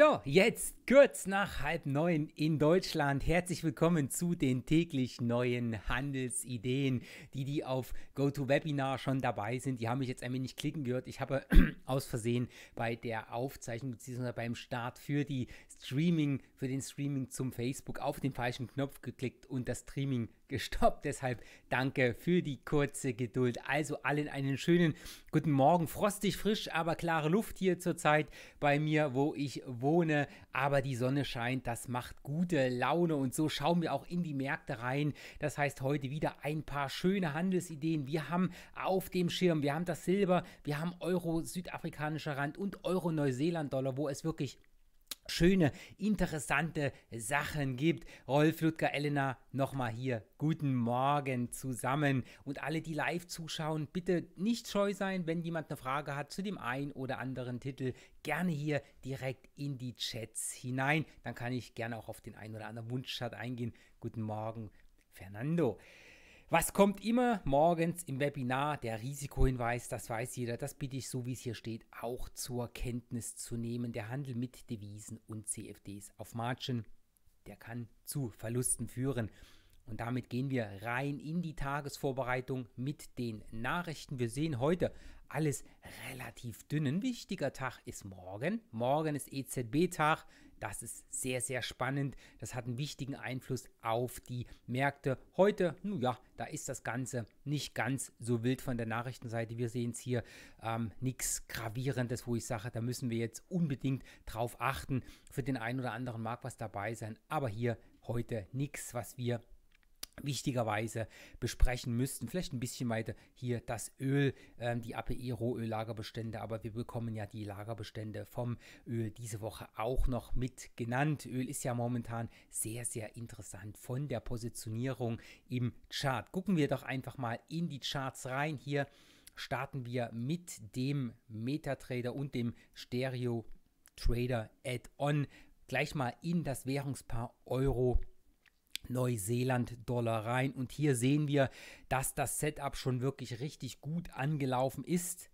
So, jetzt kurz nach 8:30 in Deutschland. Herzlich willkommen zu den täglich neuen Handelsideen. Die auf GoToWebinar schon dabei sind, die haben mich jetzt ein wenig klicken gehört. Ich habe aus Versehen bei der Aufzeichnung bzw. beim Start für den Streaming zum Facebook auf den falschen Knopf geklickt und das Streaming gestoppt. Deshalb danke für die kurze Geduld. Also allen einen schönen guten Morgen. Frostig, frisch, aber klare Luft hier zurzeit bei mir, wo ich wohne. Aber die Sonne scheint, das macht gute Laune und so schauen wir auch in die Märkte rein. Das heißt, heute wieder ein paar schöne Handelsideen. Wir haben auf dem Schirm, wir haben das Silber, wir haben Euro, südafrikanischer Rand und Euro, Neuseeland-Dollar, wo es wirklich schöne, interessante Sachen gibt. Rolf, Ludger, Elena, nochmal hier. Guten Morgen zusammen. Und alle, die live zuschauen, bitte nicht scheu sein, wenn jemand eine Frage hat zu dem einen oder anderen Titel. Gerne hier direkt in die Chats hinein. Dann kann ich gerne auch auf den einen oder anderen Wunschchat eingehen. Guten Morgen, Fernando. Was kommt immer morgens im Webinar? Der Risikohinweis, das weiß jeder, das bitte ich, so wie es hier steht, auch zur Kenntnis zu nehmen. Der Handel mit Devisen und CFDs auf Margin, der kann zu Verlusten führen. Und damit gehen wir rein in die Tagesvorbereitung mit den Nachrichten. Wir sehen heute alles relativ dünn. Ein wichtiger Tag ist morgen. Morgen ist EZB-Tag. Das ist sehr, sehr spannend. Das hat einen wichtigen Einfluss auf die Märkte. Heute, nun ja, da ist das Ganze nicht ganz so wild von der Nachrichtenseite. Wir sehen es hier, nichts Gravierendes, wo ich sage, da müssen wir jetzt unbedingt drauf achten. Für den einen oder anderen mag was dabei sein, aber hier heute nichts, was wir wichtigerweise besprechen müssten. Vielleicht ein bisschen weiter hier das Öl, die API-Rohöl-Lagerbestände, aber wir bekommen ja die Lagerbestände vom Öl diese Woche auch noch mit genannt. Öl ist ja momentan sehr, sehr interessant von der Positionierung im Chart. Gucken wir doch einfach mal in die Charts rein. Hier starten wir mit dem MetaTrader und dem Stereo Trader Add-on gleich mal in das Währungspaar Euro Neuseeland-Dollar rein. Und hier sehen wir, dass das Setup schon wirklich richtig gut angelaufen ist.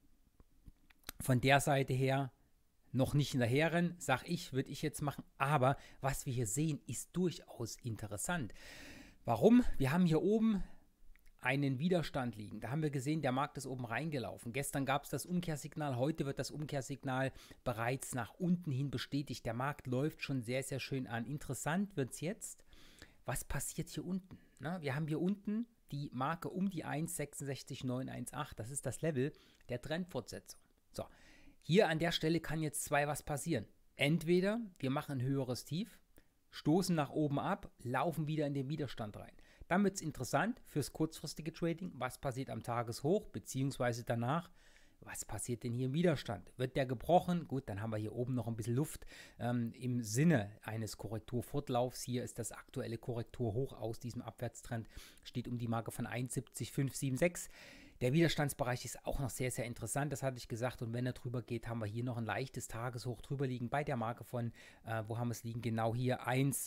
Von der Seite her noch nicht hinterherrennen, sag ich, würde ich jetzt machen. Aber was wir hier sehen, ist durchaus interessant. Warum? Wir haben hier oben einen Widerstand liegen. Da haben wir gesehen, der Markt ist oben reingelaufen. Gestern gab es das Umkehrsignal, heute wird das Umkehrsignal bereits nach unten hin bestätigt. Der Markt läuft schon sehr, sehr schön an. Interessant wird es jetzt, was passiert hier unten? Na, wir haben hier unten die Marke um die 1,66918. Das ist das Level der Trendfortsetzung. So, hier an der Stelle kann jetzt was passieren. Entweder wir machen ein höheres Tief, stoßen nach oben ab, laufen wieder in den Widerstand rein. Dann wird es interessant fürs kurzfristige Trading. Was passiert am Tageshoch beziehungsweise danach? Was passiert denn hier im Widerstand? Wird der gebrochen? Gut, dann haben wir hier oben noch ein bisschen Luft im Sinne eines Korrekturfortlaufs. Hier ist das aktuelle Korrekturhoch aus diesem Abwärtstrend, steht um die Marke von 71,576. Der Widerstandsbereich ist auch noch sehr, sehr interessant, das hatte ich gesagt. Und wenn er drüber geht, haben wir hier noch ein leichtes Tageshoch drüber liegen bei der Marke von, wo haben wir es liegen? Genau hier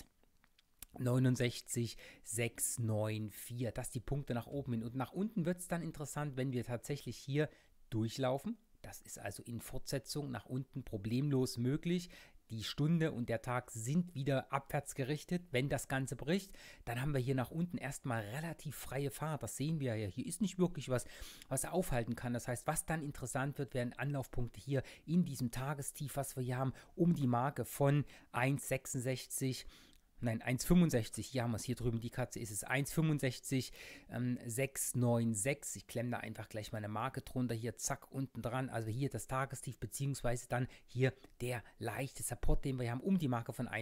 1,69694. Das die Punkte nach oben hin. Und nach unten wird es dann interessant, wenn wir tatsächlich hier durchlaufen. Das ist also in Fortsetzung nach unten problemlos möglich. Die Stunde und der Tag sind wieder abwärts gerichtet. Wenn das Ganze bricht, dann haben wir hier nach unten erstmal relativ freie Fahrt. Das sehen wir ja. Hier ist nicht wirklich was aufhalten kann. Das heißt, was dann interessant wird, wären Anlaufpunkte hier in diesem Tagestief, was wir hier haben, um die Marke von 1,65, hier haben wir es, hier drüben, die Katze ist es, 1,65,696. Ich klemme da einfach gleich meine Marke drunter, hier zack, unten dran, also hier das Tagestief, beziehungsweise dann hier der leichte Support, den wir haben, um die Marke von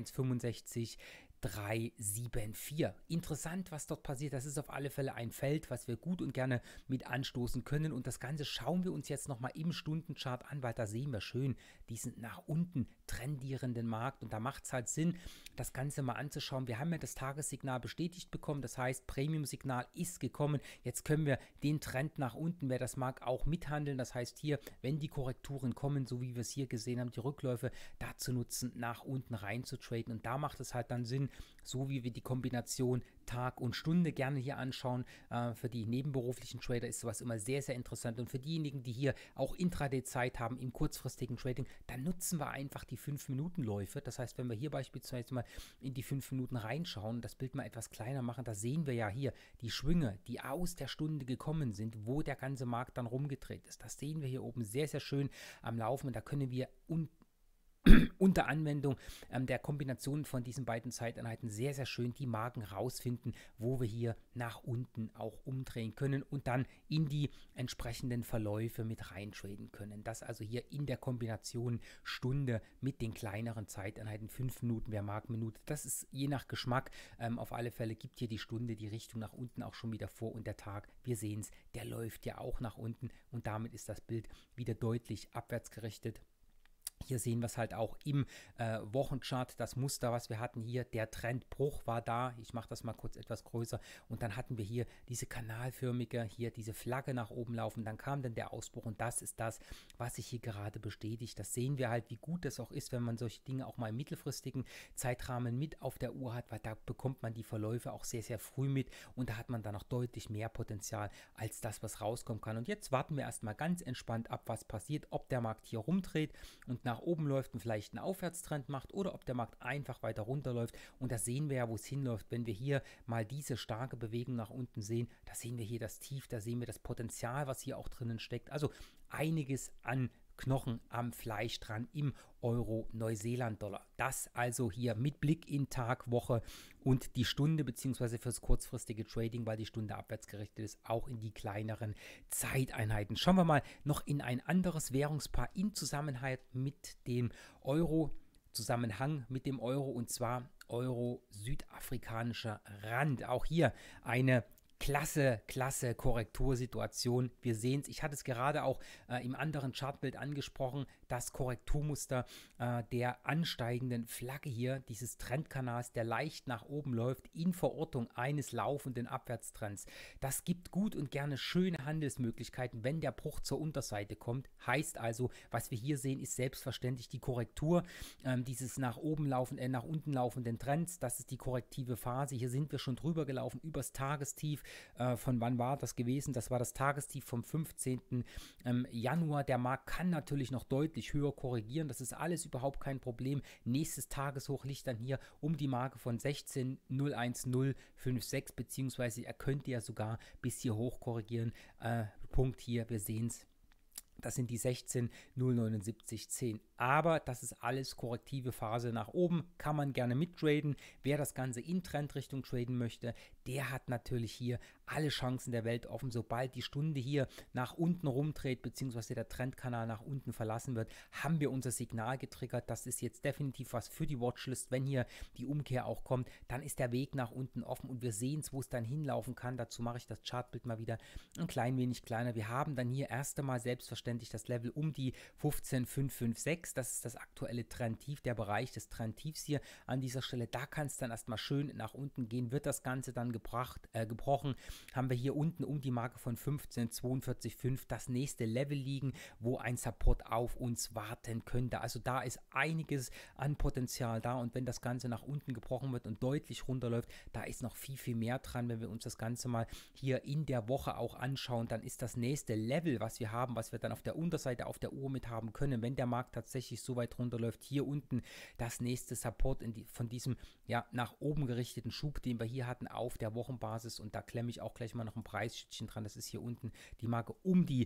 1,65,374. Interessant, was dort passiert. Das ist auf alle Fälle ein Feld, was wir gut und gerne mit anstoßen können. Und das Ganze schauen wir uns jetzt nochmal im Stundenchart an, weil da sehen wir schön diesen nach unten trendierenden Markt. Und da macht es halt Sinn, das Ganze mal anzuschauen. Wir haben ja das Tagessignal bestätigt bekommen. Das heißt, Premium-Signal ist gekommen. Jetzt können wir den Trend nach unten, wer das mag, auch mithandeln. Das heißt hier, wenn die Korrekturen kommen, so wie wir es hier gesehen haben, die Rückläufe dazu nutzen, nach unten rein zu traden. Und da macht es halt dann Sinn, so wie wir die Kombination Tag und Stunde gerne hier anschauen. Für die nebenberuflichen Trader ist sowas immer sehr, sehr interessant. Und für diejenigen, die hier auch Intraday-Zeit haben im kurzfristigen Trading, dann nutzen wir einfach die 5-Minuten-Läufe. Das heißt, wenn wir hier beispielsweise mal in die 5 Minuten reinschauen, das Bild mal etwas kleiner machen, da sehen wir ja hier die Schwünge, die aus der Stunde gekommen sind, wo der ganze Markt dann rumgedreht ist. Das sehen wir hier oben sehr, sehr schön am Laufen. Und da können wir unter Anwendung der Kombination von diesen beiden Zeiteinheiten sehr, sehr schön die Marken rausfinden, wo wir hier nach unten auch umdrehen können und dann in die entsprechenden Verläufe mit reintraden können. Das also hier in der Kombination Stunde mit den kleineren Zeiteinheiten, 5 Minuten, wer mag Minute, das ist je nach Geschmack. Auf alle Fälle gibt hier die Stunde die Richtung nach unten auch schon wieder vor und der Tag, wir sehen es, der läuft ja auch nach unten und damit ist das Bild wieder deutlich abwärts gerichtet. Hier sehen wir es halt auch im Wochenchart, das Muster, was wir hatten hier, der Trendbruch war da. Ich mache das mal kurz etwas größer und dann hatten wir hier diese kanalförmige, hier diese Flagge nach oben laufen, dann kam dann der Ausbruch und das ist das, was sich hier gerade bestätigt. Das sehen wir halt, wie gut das auch ist, wenn man solche Dinge auch mal im mittelfristigen Zeitrahmen mit auf der Uhr hat, weil da bekommt man die Verläufe auch sehr, sehr früh mit und da hat man dann auch deutlich mehr Potenzial als das, was rauskommen kann. Und jetzt warten wir erstmal ganz entspannt ab, was passiert, ob der Markt hier rumdreht und nach oben läuft und vielleicht einen Aufwärtstrend macht oder ob der Markt einfach weiter runterläuft. Und da sehen wir ja, wo es hinläuft. Wenn wir hier mal diese starke Bewegung nach unten sehen, da sehen wir hier das Tief, da sehen wir das Potenzial, was hier auch drinnen steckt. Also einiges an Knochen am Fleisch dran im Euro-Neuseeland-Dollar. Das also hier mit Blick in Tag, Woche und die Stunde beziehungsweise fürs kurzfristige Trading, weil die Stunde abwärts gerichtet ist, auch in die kleineren Zeiteinheiten. Schauen wir mal noch in ein anderes Währungspaar in Zusammenhang mit dem Euro, und zwar Euro-südafrikanischer Rand. Auch hier eine klasse Korrektursituation. Wir sehen es, ich hatte es gerade auch im anderen Chartbild angesprochen, das Korrekturmuster der ansteigenden Flagge hier, dieses Trendkanals, der leicht nach oben läuft, in Verortung eines laufenden Abwärtstrends. Das gibt gut und gerne schöne Handelsmöglichkeiten, wenn der Bruch zur Unterseite kommt. Heißt also, was wir hier sehen, ist selbstverständlich die Korrektur dieses nach unten laufenden Trends. Das ist die korrektive Phase. Hier sind wir schon drüber gelaufen, übers Tagestief. Von wann war das gewesen? Das war das Tagestief vom 15. Januar. Der Markt kann natürlich noch deutlich höher korrigieren. Das ist alles überhaupt kein Problem. Nächstes Tageshoch liegt dann hier um die Marke von 16,01056, beziehungsweise er könnte ja sogar bis hier hoch korrigieren. Punkt hier, wir sehen es. Das sind die 16,07910. Aber das ist alles korrektive Phase nach oben. Kann man gerne mittraden. Wer das Ganze in Trendrichtung traden möchte, der hat natürlich hier alle Chancen der Welt offen. Sobald die Stunde hier nach unten rumdreht, beziehungsweise der Trendkanal nach unten verlassen wird, haben wir unser Signal getriggert. Das ist jetzt definitiv was für die Watchlist. Wenn hier die Umkehr auch kommt, dann ist der Weg nach unten offen und wir sehen es, wo es dann hinlaufen kann. Dazu mache ich das Chartbild mal wieder ein klein wenig kleiner. Wir haben dann hier erst einmal selbstverständlich das Level um die 15,556. Das ist das aktuelle Trendtief, der Bereich des Trendtiefs hier an dieser Stelle. Da kann es dann erstmal schön nach unten gehen. Wird das Ganze dann gebrochen, haben wir hier unten um die Marke von 15,425 das nächste Level liegen, wo ein Support auf uns warten könnte. Also da ist einiges an Potenzial da und wenn das Ganze nach unten gebrochen wird und deutlich runterläuft, da ist noch viel, viel mehr dran. Wenn wir uns das Ganze mal hier in der Woche auch anschauen, dann ist das nächste Level, was wir haben, was wir dann auf der Unterseite auf der Uhr mit haben können, wenn der Markt tatsächlich so weit runterläuft, hier unten das nächste Support von diesem ja nach oben gerichteten Schub, den wir hier hatten auf der Wochenbasis und da klemme ich auch gleich mal noch ein Preisschüttchen dran, das ist hier unten die Marke um die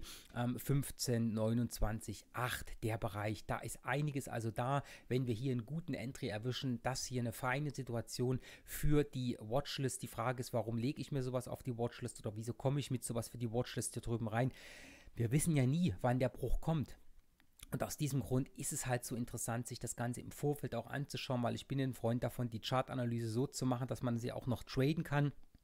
15,29,8, der Bereich, da ist einiges also da, wenn wir hier einen guten Entry erwischen, das hier eine feine Situation für die Watchlist. Die Frage ist, warum lege ich mir sowas auf die Watchlist oder wieso komme ich mit sowas für die Watchlist hier drüben rein? Wir wissen ja nie, wann der Bruch kommt. Und aus diesem Grund ist es halt so interessant, sich das Ganze im Vorfeld auch anzuschauen, weil ich bin ein Freund davon, die Chartanalyse so zu machen, dass man sie auch noch traden kann.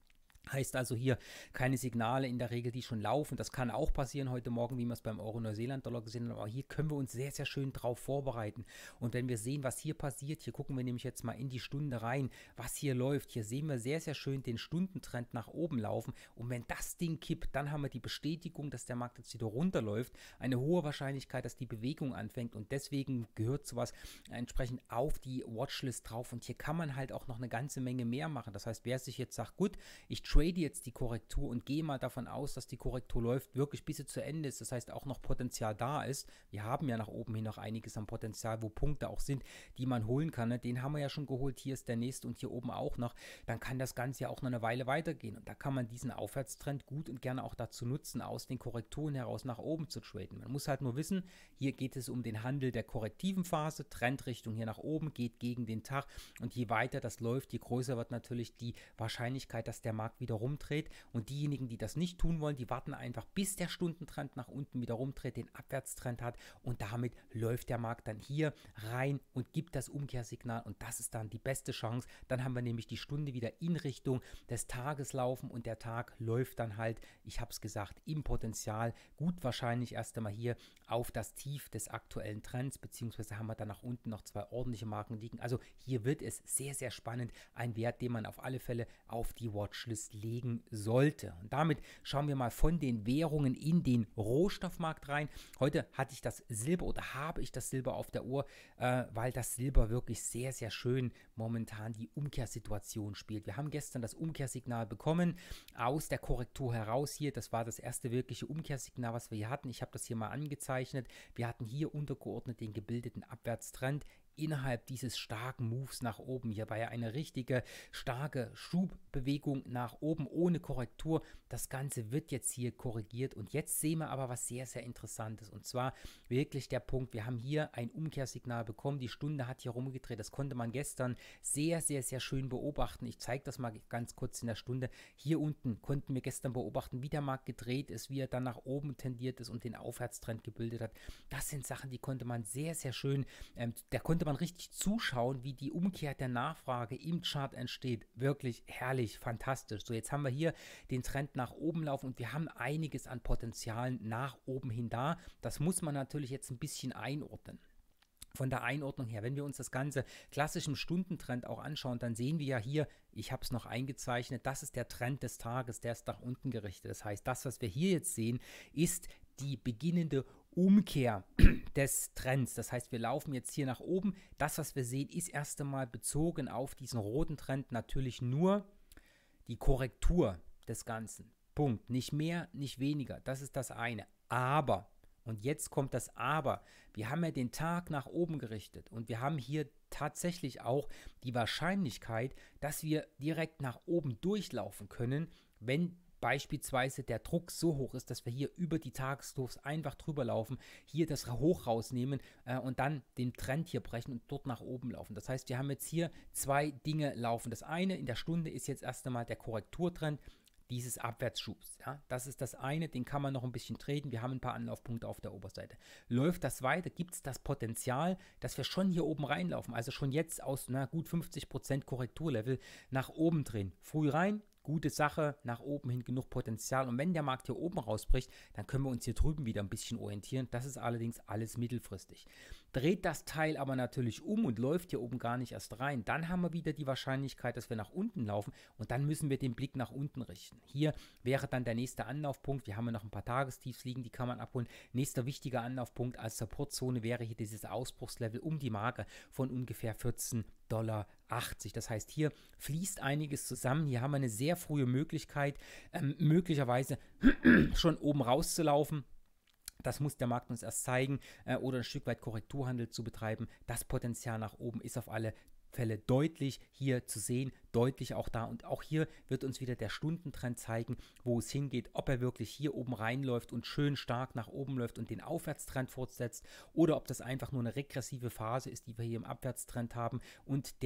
Heißt also hier keine Signale in der Regel, die schon laufen. Das kann auch passieren heute Morgen, wie wir es beim Euro-Neuseeland-Dollar gesehen haben. Aber hier können wir uns sehr, sehr schön drauf vorbereiten. Und wenn wir sehen, was hier passiert, hier gucken wir nämlich jetzt mal in die Stunde rein, was hier läuft. Hier sehen wir sehr, sehr schön den Stundentrend nach oben laufen. Und wenn das Ding kippt, dann haben wir die Bestätigung, dass der Markt jetzt wieder runterläuft. Eine hohe Wahrscheinlichkeit, dass die Bewegung anfängt. Und deswegen gehört sowas entsprechend auf die Watchlist drauf. Und hier kann man halt auch noch eine ganze Menge mehr machen. Das heißt, wer sich jetzt sagt, gut, ich trade jetzt die Korrektur und gehe mal davon aus, dass die Korrektur läuft, wirklich bis sie zu Ende ist, das heißt auch noch Potenzial da ist. Wir haben ja nach oben hin noch einiges an Potenzial, wo Punkte auch sind, die man holen kann. Ne? Den haben wir ja schon geholt, hier ist der nächste und hier oben auch noch. Dann kann das Ganze ja auch noch eine Weile weitergehen und da kann man diesen Aufwärtstrend gut und gerne auch dazu nutzen, aus den Korrekturen heraus nach oben zu traden. Man muss halt nur wissen, hier geht es um den Handel der korrektiven Phase, Trendrichtung hier nach oben, geht gegen den Tag und je weiter das läuft, je größer wird natürlich die Wahrscheinlichkeit, dass der Markt wieder rumdreht und diejenigen, die das nicht tun wollen, die warten einfach, bis der Stundentrend nach unten wieder rumdreht, den Abwärtstrend hat und damit läuft der Markt dann hier rein und gibt das Umkehrsignal und das ist dann die beste Chance. Dann haben wir nämlich die Stunde wieder in Richtung des Tages laufen und der Tag läuft dann halt, ich habe es gesagt, im Potenzial gut wahrscheinlich erst einmal hier auf das Tief des aktuellen Trends, beziehungsweise haben wir dann nach unten noch zwei ordentliche Marken liegen. Also hier wird es sehr, sehr spannend, ein Wert, den man auf alle Fälle auf die Watchlist legen sollte. Und damit schauen wir mal von den Währungen in den Rohstoffmarkt rein. Heute hatte ich das Silber oder habe ich das Silber auf der Uhr, weil das Silber wirklich sehr, sehr schön momentan die Umkehrsituation spielt. Wir haben gestern das Umkehrsignal bekommen aus der Korrektur heraus hier. Das war das erste wirkliche Umkehrsignal, was wir hier hatten. Ich habe das hier mal angezeichnet. Wir hatten hier untergeordnet den gebildeten Abwärtstrend innerhalb dieses starken Moves nach oben. Hier war ja eine richtige starke Schubbewegung nach oben ohne Korrektur. Das Ganze wird jetzt hier korrigiert und jetzt sehen wir aber was sehr, sehr Interessantes und zwar wirklich der Punkt, wir haben hier ein Umkehrsignal bekommen, die Stunde hat hier rumgedreht, das konnte man gestern sehr, sehr, sehr schön beobachten. Ich zeige das mal ganz kurz in der Stunde. Hier unten konnten wir gestern beobachten, wie der Markt gedreht ist, wie er dann nach oben tendiert ist und den Aufwärtstrend gebildet hat. Das sind Sachen, die konnte man sehr, sehr schön, da konnte man richtig zuschauen, wie die Umkehr der Nachfrage im Chart entsteht. Wirklich herrlich, fantastisch. So, jetzt haben wir hier den Trend nach oben laufen und wir haben einiges an Potenzialen nach oben hin da. Das muss man natürlich jetzt ein bisschen einordnen. Von der Einordnung her, wenn wir uns das Ganze klassisch im Stundentrend auch anschauen, dann sehen wir ja hier, ich habe es noch eingezeichnet, das ist der Trend des Tages, der ist nach unten gerichtet. Das heißt, das, was wir hier jetzt sehen, ist die beginnende Umkehr des Trends. Das heißt, wir laufen jetzt hier nach oben. Das, was wir sehen, ist erst einmal bezogen auf diesen roten Trend natürlich nur die Korrektur des Ganzen. Punkt. Nicht mehr, nicht weniger. Das ist das eine. Aber, und jetzt kommt das Aber, wir haben ja den Tag nach oben gerichtet und wir haben hier tatsächlich auch die Wahrscheinlichkeit, dass wir direkt nach oben durchlaufen können, wenn beispielsweise der Druck so hoch ist, dass wir hier über die Tageslows einfach drüber laufen, hier das Hoch rausnehmen und dann den Trend hier brechen und dort nach oben laufen. Das heißt, wir haben jetzt hier zwei Dinge laufen. Das eine in der Stunde ist jetzt erst einmal der Korrekturtrend dieses Abwärtsschubs. Ja? Das ist das eine, den kann man noch ein bisschen treten. Wir haben ein paar Anlaufpunkte auf der Oberseite. Läuft das weiter, gibt es das Potenzial, dass wir schon hier oben reinlaufen, also schon jetzt aus gut 50% Korrekturlevel nach oben drehen. Früh rein, gute Sache, nach oben hin genug Potenzial und wenn der Markt hier oben rausbricht, dann können wir uns hier drüben wieder ein bisschen orientieren. Das ist allerdings alles mittelfristig. Dreht das Teil aber natürlich um und läuft hier oben gar nicht erst rein, dann haben wir wieder die Wahrscheinlichkeit, dass wir nach unten laufen und dann müssen wir den Blick nach unten richten. Hier wäre dann der nächste Anlaufpunkt, wir haben ja noch ein paar Tagestiefs liegen, die kann man abholen. Nächster wichtiger Anlaufpunkt als Supportzone wäre hier dieses Ausbruchslevel um die Marke von ungefähr 14,80 $. Das heißt, hier fließt einiges zusammen. Hier haben wir eine sehr frühe Möglichkeit, möglicherweise schon oben rauszulaufen. Das muss der Markt uns erst zeigen oder ein Stück weit Korrekturhandel zu betreiben. Das Potenzial nach oben ist auf alle Fälle deutlich hier zu sehen, deutlich auch da. Und auch hier wird uns wieder der Stundentrend zeigen, wo es hingeht, ob er wirklich hier oben reinläuft und schön stark nach oben läuft und den Aufwärtstrend fortsetzt oder ob das einfach nur eine regressive Phase ist, die wir hier im Abwärtstrend haben und der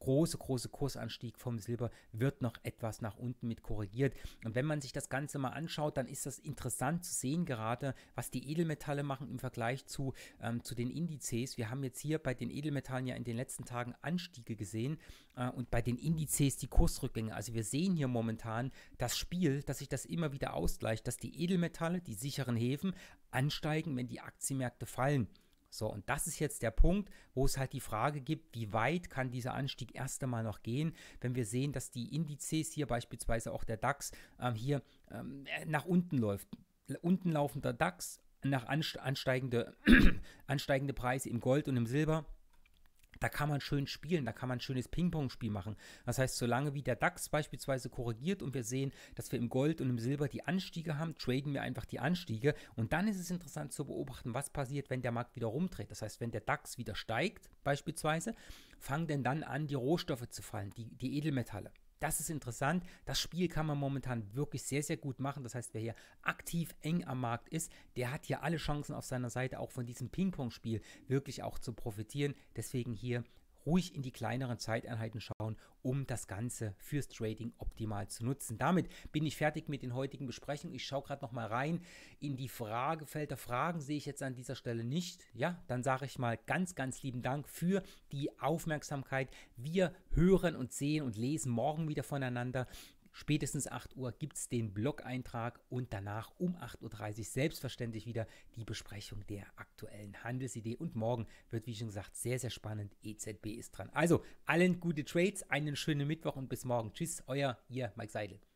große Kursanstieg vom Silber wird noch etwas nach unten mit korrigiert. Und wenn man sich das Ganze mal anschaut, dann ist das interessant zu sehen, gerade was die Edelmetalle machen im Vergleich zu den Indizes. Wir haben jetzt hier bei den Edelmetallen ja in den letzten Tagen Anstiege gesehen und bei den Indizes die Kursrückgänge. Also wir sehen hier momentan das Spiel, dass sich das immer wieder ausgleicht, dass die Edelmetalle, die sicheren Häfen, ansteigen, wenn die Aktienmärkte fallen. So, und das ist jetzt der Punkt, wo es halt die Frage gibt, wie weit kann dieser Anstieg erst einmal noch gehen, wenn wir sehen, dass die Indizes hier, beispielsweise auch der DAX, hier nach unten läuft. Unten laufender DAX, nach ansteigende Preise im Gold und im Silber. Da kann man schön spielen, da kann man ein schönes Ping-Pong-Spiel machen. Das heißt, solange wie der DAX beispielsweise korrigiert und wir sehen, dass wir im Gold und im Silber die Anstiege haben, traden wir einfach die Anstiege. Und dann ist es interessant zu beobachten, was passiert, wenn der Markt wieder rumdreht. Das heißt, wenn der DAX wieder steigt beispielsweise, fangen denn dann an, die Rohstoffe zu fallen, die Edelmetalle. Das ist interessant. Das Spiel kann man momentan wirklich sehr, sehr gut machen. Das heißt, wer hier aktiv eng am Markt ist, der hat hier alle Chancen auf seiner Seite, auch von diesem Ping-Pong-Spiel wirklich auch zu profitieren. Deswegen hier ruhig in die kleineren Zeiteinheiten schauen, um das Ganze fürs Trading optimal zu nutzen. Damit bin ich fertig mit den heutigen Besprechungen. Ich schaue gerade noch mal rein in die Fragefelder. Fragen sehe ich jetzt an dieser Stelle nicht. Ja, dann sage ich mal ganz, ganz lieben Dank für die Aufmerksamkeit. Wir hören und sehen und lesen morgen wieder voneinander. Spätestens 8 Uhr gibt es den Blog-Eintrag und danach um 8:30 Uhr selbstverständlich wieder die Besprechung der aktuellen Handelsidee. Und morgen wird, wie schon gesagt, sehr, sehr spannend. EZB ist dran. Also, allen gute Trades, einen schönen Mittwoch und bis morgen. Tschüss, Ihr Mike Seidel.